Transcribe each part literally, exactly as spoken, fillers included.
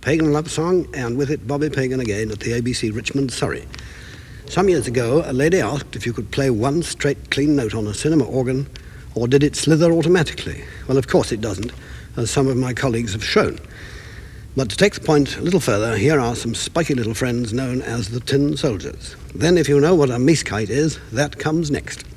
Pagan love song, and with it Bobby Pagan again at the A B C Richmond, Surrey. Some years ago, a lady asked if you could play one straight, clean note on a cinema organ, or did it slither automatically? Well, of course it doesn't, as some of my colleagues have shown. But to take the point a little further, here are some spiky little friends known as the Tin Soldiers. Then, if you know what a meeskite is, that comes next.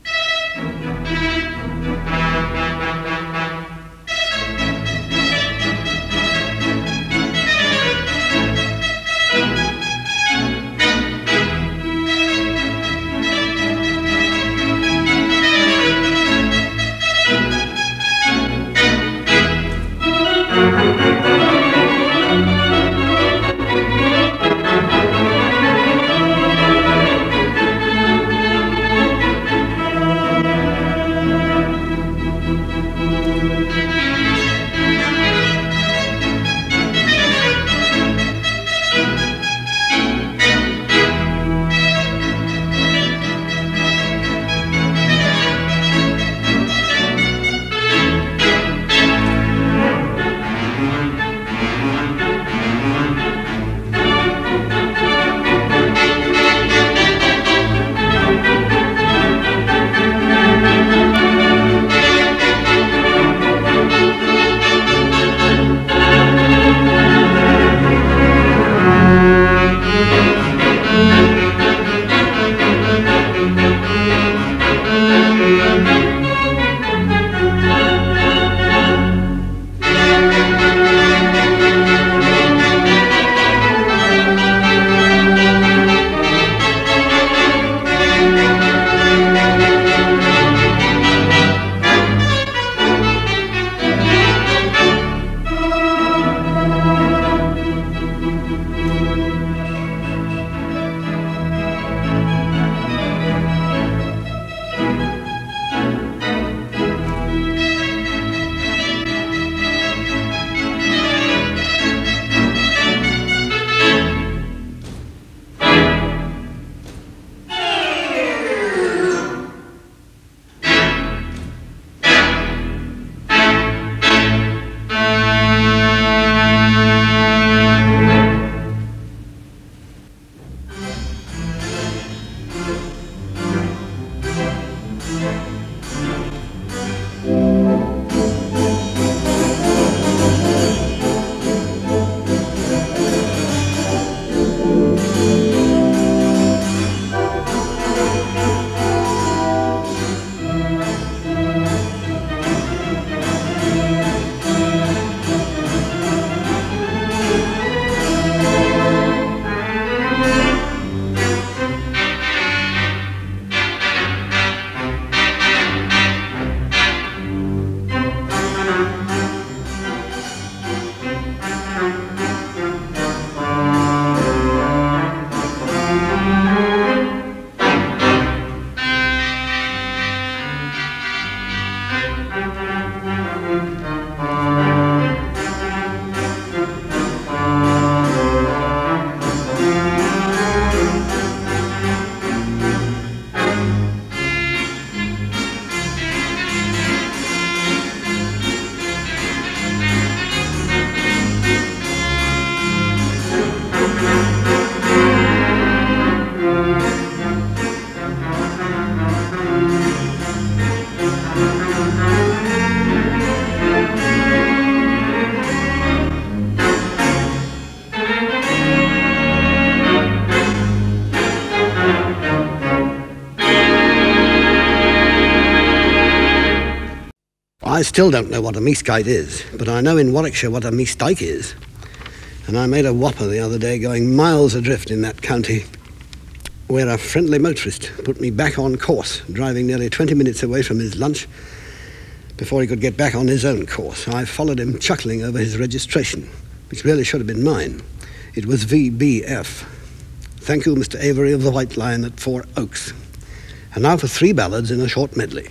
I still don't know what a meeskite is, but I know in Warwickshire what a meestike is. And I made a whopper the other day going miles adrift in that county where a friendly motorist put me back on course, driving nearly twenty minutes away from his lunch before he could get back on his own course. I followed him chuckling over his registration, which really should have been mine. It was V B F. Thank you, Mister Avery of the White Lion at Four Oaks. And now for three ballads in a short medley.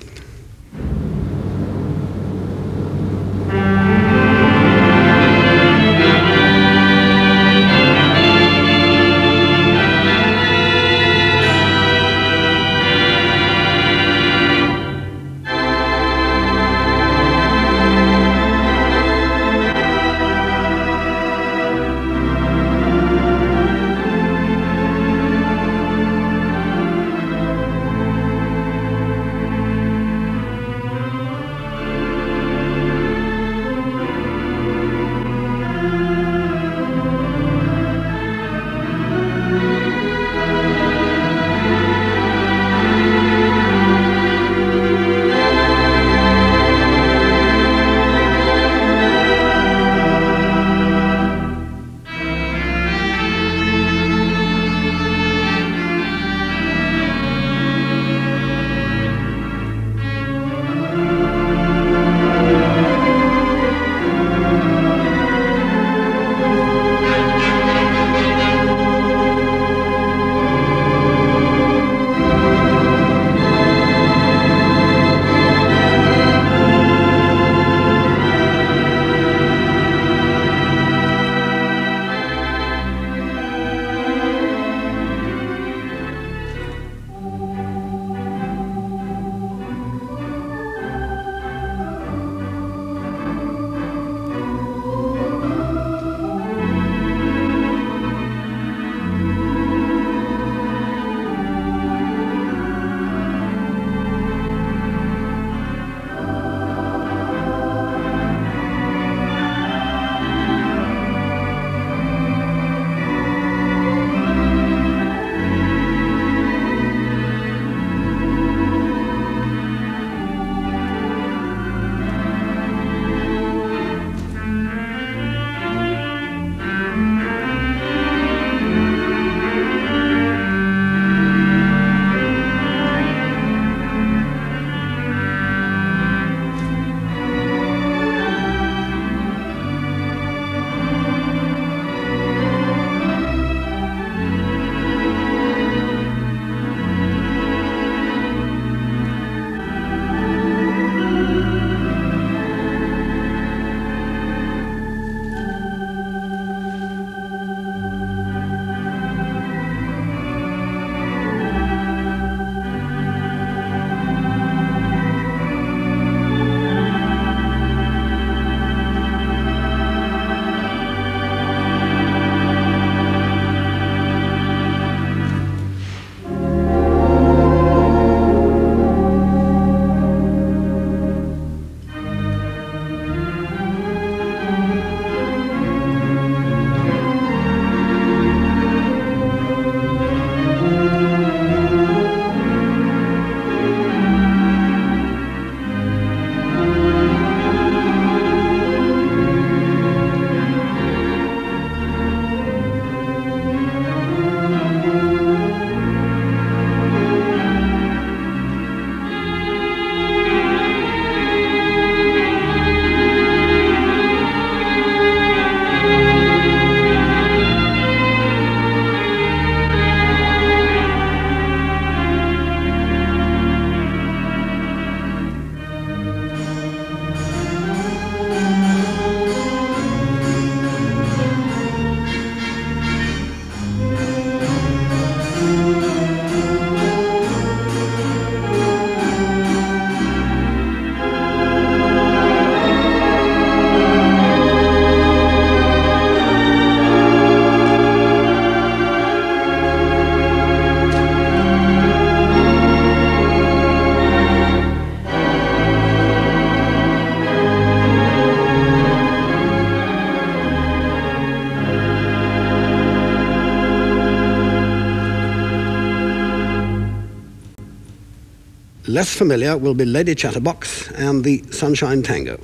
less familiar will be Lady Chatterbox and the Sunshine Tango.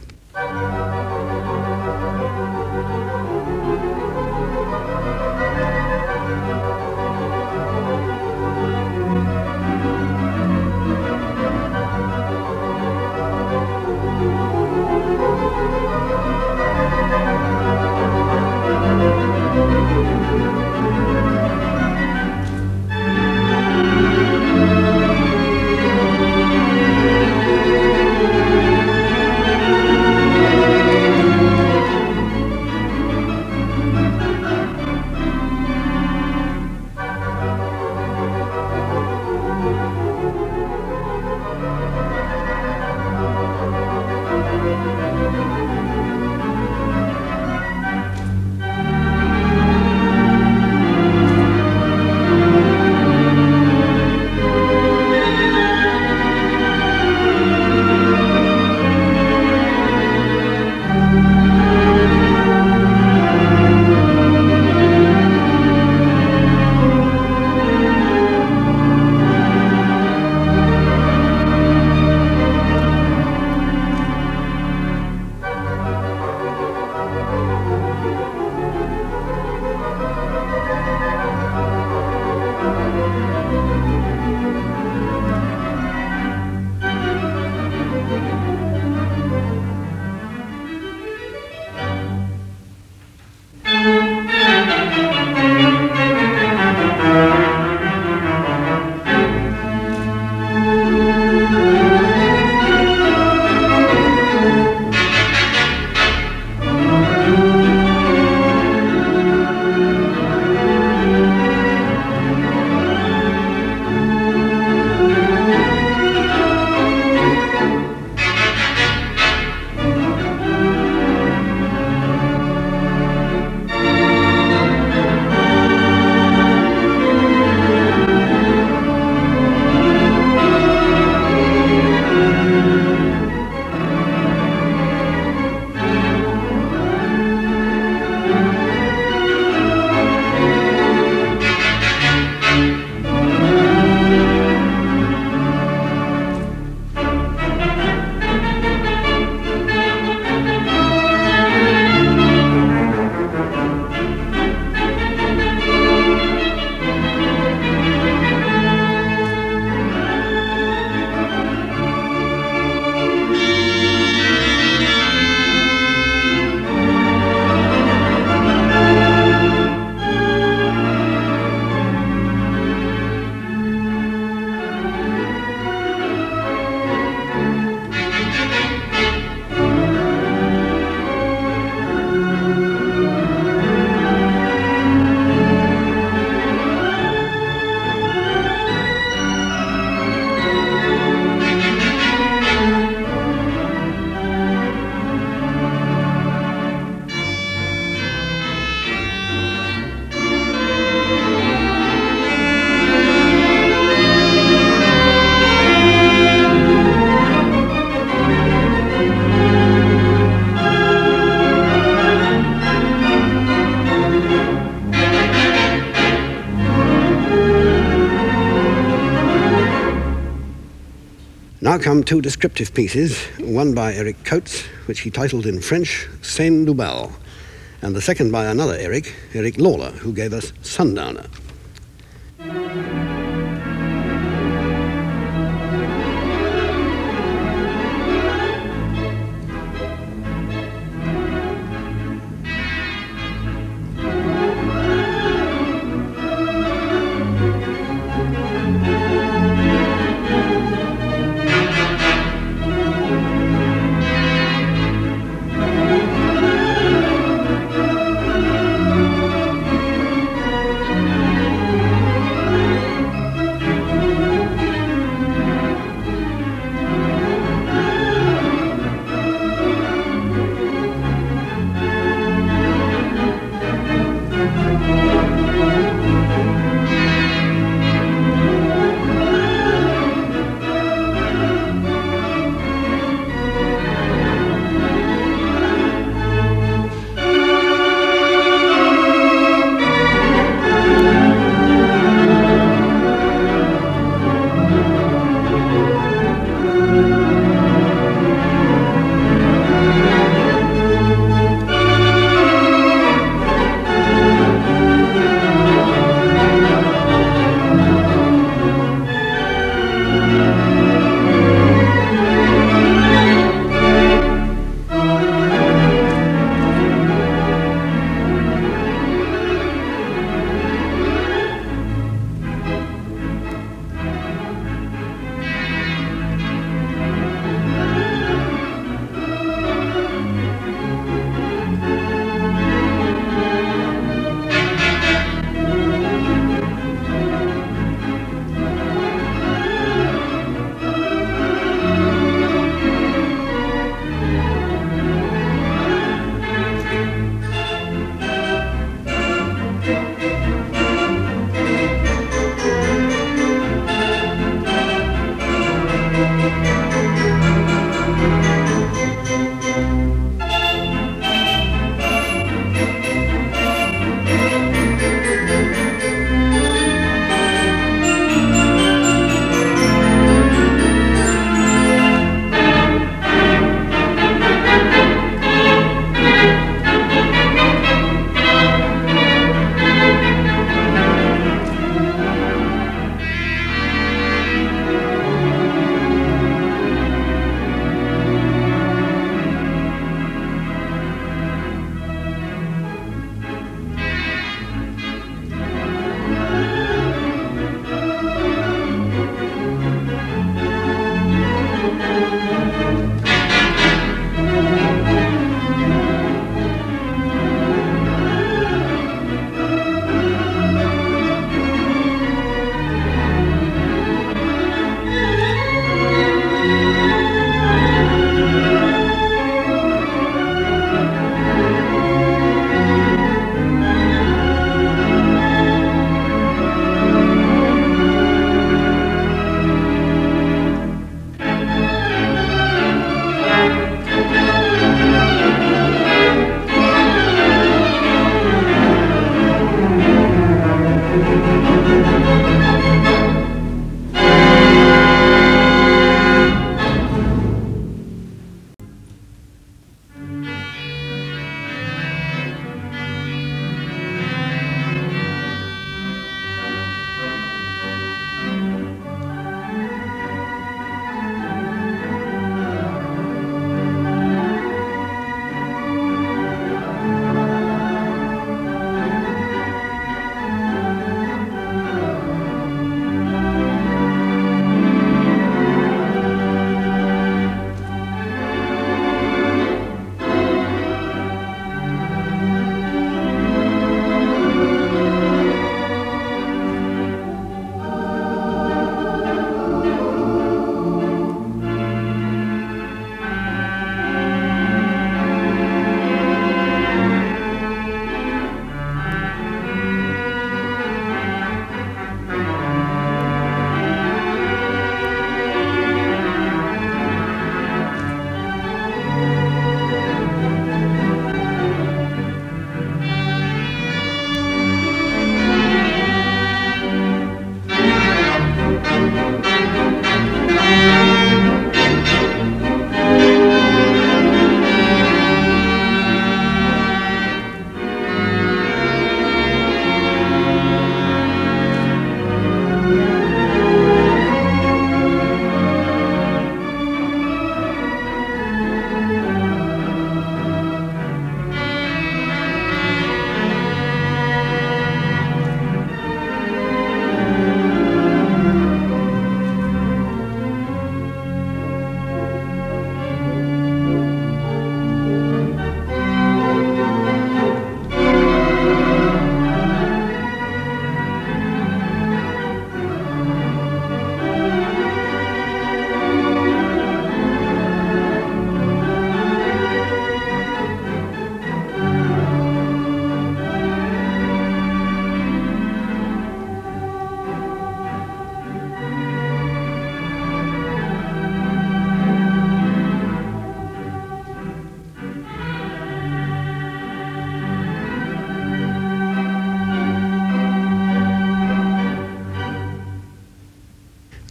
Now come two descriptive pieces, one by Eric Coates, which he titled in French, Scène du Bal, and the second by another Eric, Eric Lawler, who gave us Sundowner.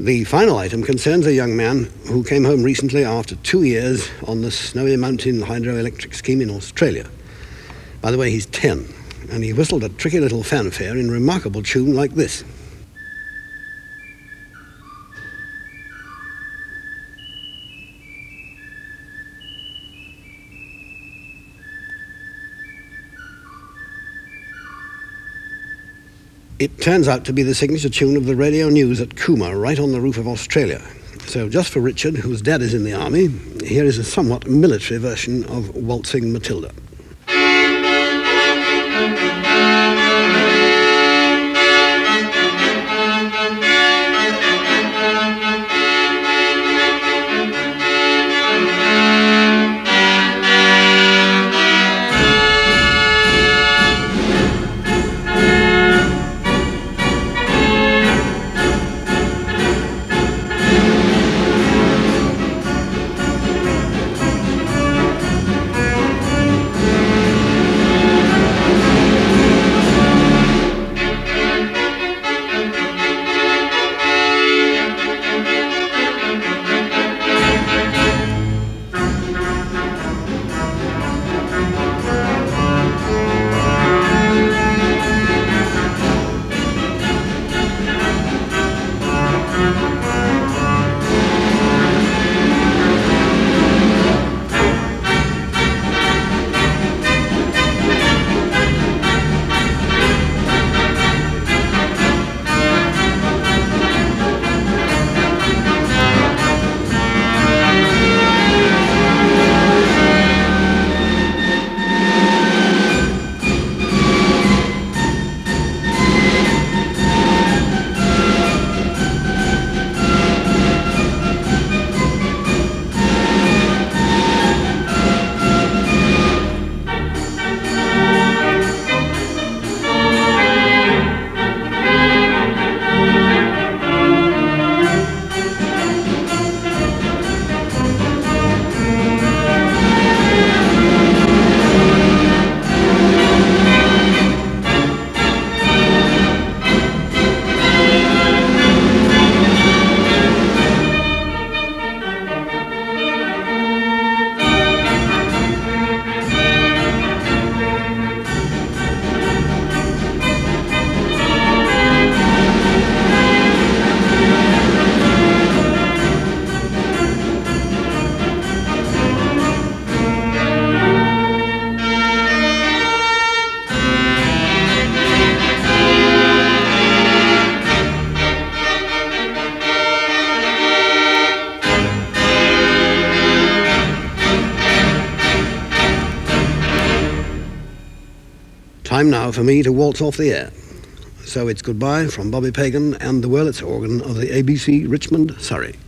The final item concerns a young man who came home recently after two years on the Snowy Mountain hydroelectric scheme in Australia. By the way, he's ten, and he whistled a tricky little fanfare in remarkable tune like this. It turns out to be the signature tune of the radio news at Cooma, right on the roof of Australia. So just for Richard, whose dad is in the army, here is a somewhat military version of Waltzing Matilda. Time now for me to waltz off the air. So it's goodbye from Bobby Pagan and the Wurlitzer organ of the A B C Richmond, Surrey.